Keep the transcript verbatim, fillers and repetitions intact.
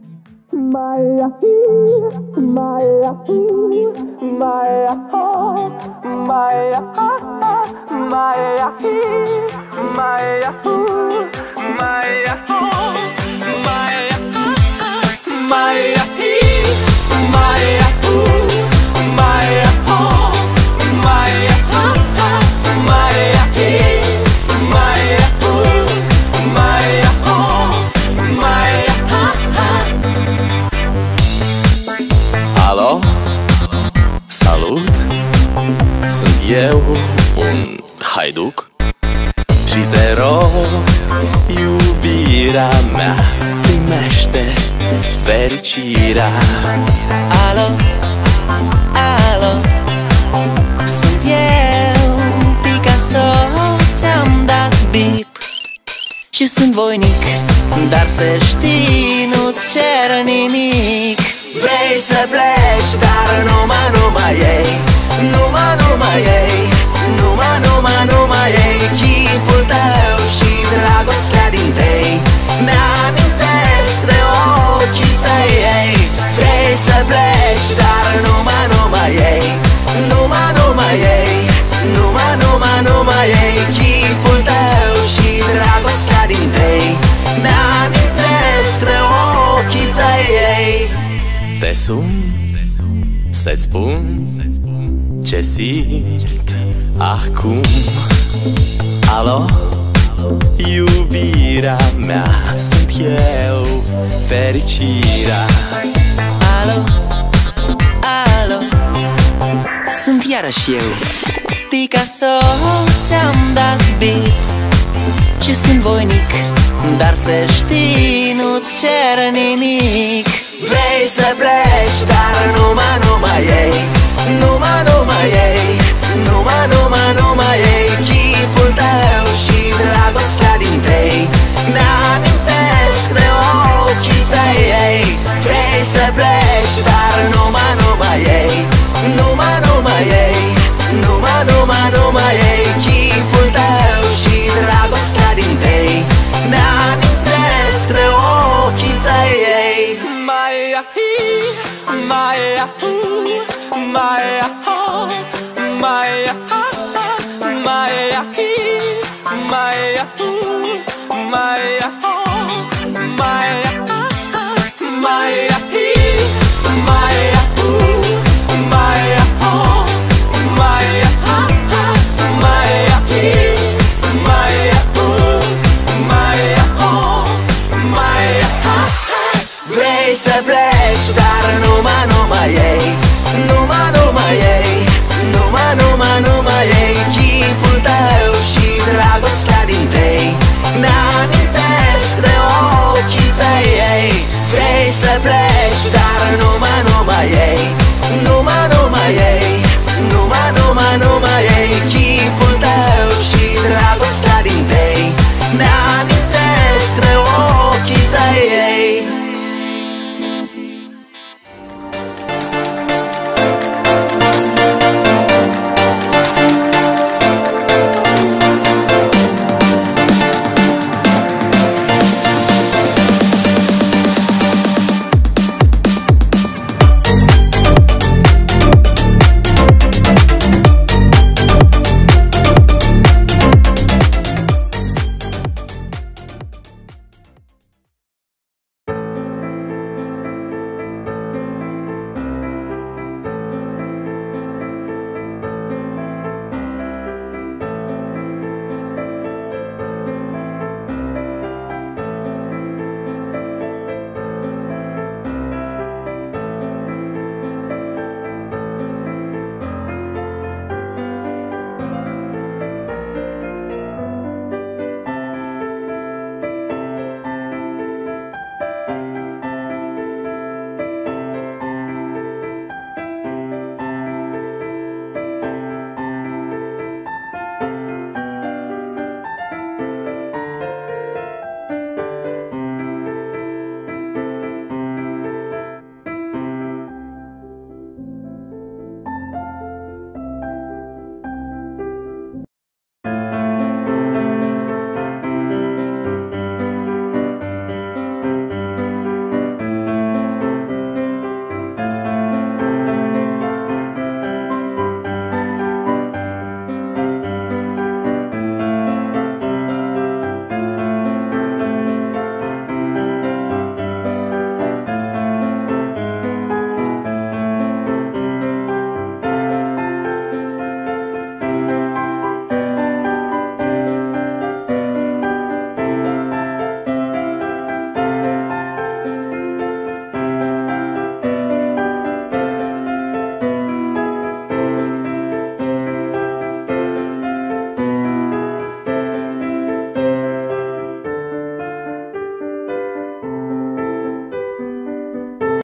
Maya, Maya, Maya, Maya, Maya, Maya, Maya, Maya, Maya, Maya, Maya, Maya, Alo, salut, sunt eu, un haiduc și te rog, iubirea mea, primește fericirea. Alo, alo, sunt eu, Picasso, ți-am dat bip și sunt voinic, dar să știi, nu-ți cer nimic. Vrei să pleci, dar numai, numai ei, numai, numai ei, numai, numai, numai ei, chipul tău și dragostea din tei, mi-amintesc de ochii tăi ei. Vrei să pleci, dar numai, numai ei, numai, numai ei, numai, numai, numai ei, chipul tău și dragostea din tei, mi-amintesc de ochii tăi ei. Te sun să-ți spun ce simt acum. Alo, iubirea mea, sunt eu, fericirea. Alo, alo, sunt iarăși eu, Picasso, ți-am dat bip și sunt voinic, dar să știi, nu-ți cer nimic. Vrei să pleci, dar numai, numai ei, numai, numai ei, numai, numai, numai ei, chipul tău și dragostea din tei, mi-amintesc de ochii tăi ei. Vrei să pleci, dar numai, numai ei, numai, numai ei, numai, numai, numai ei, chipul tău și dragostea din tei, mi-amintesc de ochii tăi ei. Maya, Maya, Maya, Maya, Maya, Maya, Maya, Maya, Maya, Maya, Maya, vrei să pleci, dar numai, numai ei, numai, numai ei, numai, numai, numai ei.